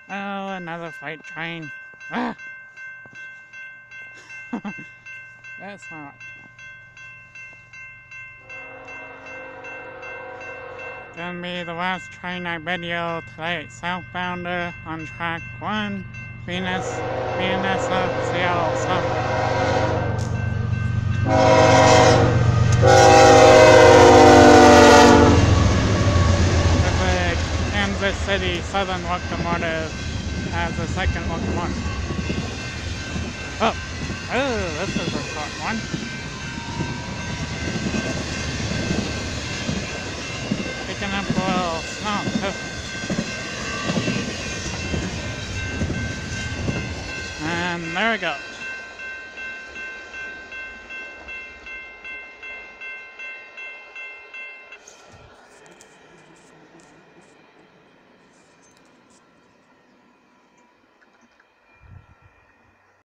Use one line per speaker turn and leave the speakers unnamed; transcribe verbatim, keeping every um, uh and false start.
Oh, another freight train. Ah! That's not. Gonna be the last train I video today. Southbounder on track one. B N S, B N S F, Seattle South. The Kansas City Southern locomotive as the second locomotive. Oh, oh, this is a short one. Picking up a little snow too. And there we go.